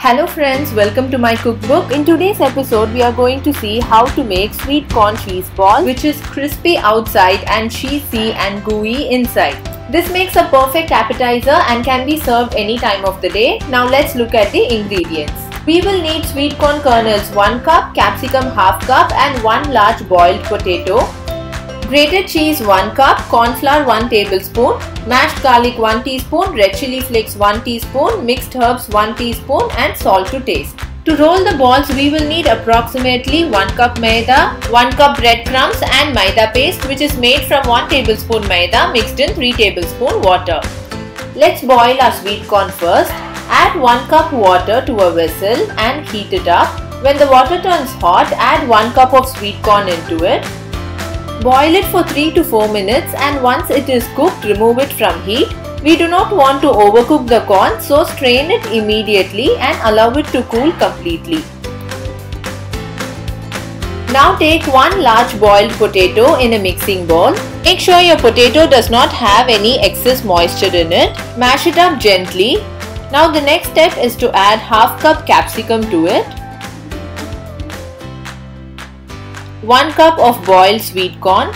Hello friends, welcome to my cookbook. In today's episode, we are going to see how to make sweet corn cheese ball, which is crispy outside and cheesy and gooey inside. This makes a perfect appetizer and can be served any time of the day. Now let's look at the ingredients. We will need sweet corn kernels 1 cup, capsicum half cup and 1 large boiled potato. Grated cheese 1 cup, corn flour 1 tablespoon, mashed garlic 1 teaspoon, red chili flakes 1 teaspoon, mixed herbs 1 teaspoon and salt to taste. To roll the balls, we will need approximately 1 cup maida, 1 cup breadcrumbs and maida paste, which is made from 1 tablespoon maida mixed in 3 tablespoon water. Let's boil our sweet corn first. Add 1 cup water to a vessel and heat it up. When the water turns hot, add 1 cup of sweet corn into it. Boil it for 3 to 4 minutes and once it is cooked, remove it from heat. We do not want to overcook the corn, so strain it immediately and allow it to cool completely. Now take 1 large boiled potato in a mixing bowl. Make sure your potato does not have any excess moisture in it. Mash it up gently. Now the next step is to add half cup capsicum to it. 1 cup of boiled sweet corn,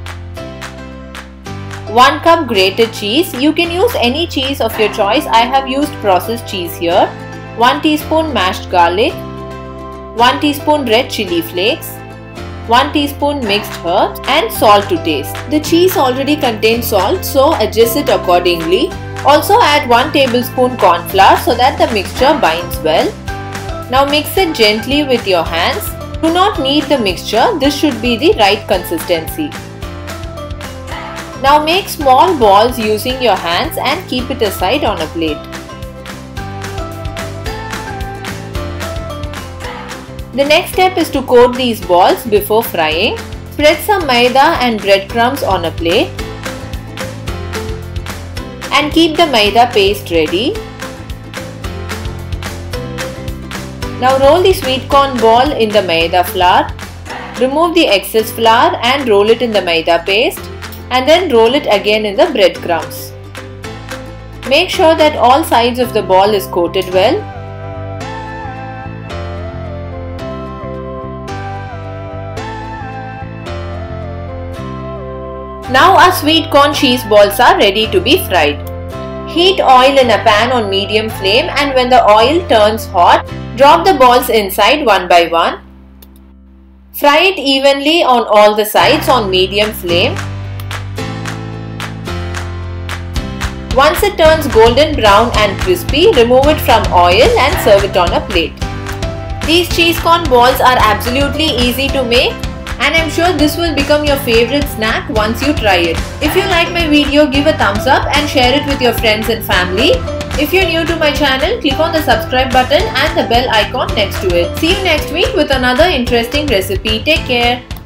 1 cup grated cheese. You can use any cheese of your choice. I have used processed cheese here. 1 teaspoon mashed garlic, 1 teaspoon red chili flakes, 1 teaspoon mixed herbs and salt to taste. The cheese already contains salt, so adjust it accordingly. Also add 1 tablespoon corn flour so that the mixture binds well. Now mix it gently with your hands. Do not knead the mixture, this should be the right consistency. Now make small balls using your hands and keep it aside on a plate. The next step is to coat these balls before frying. Spread some maida and breadcrumbs on a plate and keep the maida paste ready. Now roll the sweet corn ball in the maida flour. Remove the excess flour and roll it in the maida paste and then roll it again in the breadcrumbs. Make sure that all sides of the ball is coated well. Now our sweet corn cheese balls are ready to be fried. Heat oil in a pan on medium flame and when the oil turns hot, drop the balls inside one by one. Fry it evenly on all the sides on medium flame. Once it turns golden brown and crispy, remove it from oil and serve it on a plate. These cheese corn balls are absolutely easy to make and I'm sure this will become your favorite snack once you try it. If you like my video, give a thumbs up and share it with your friends and family. If you're new to my channel, click on the subscribe button and the bell icon next to it. See you next week with another interesting recipe. Take care.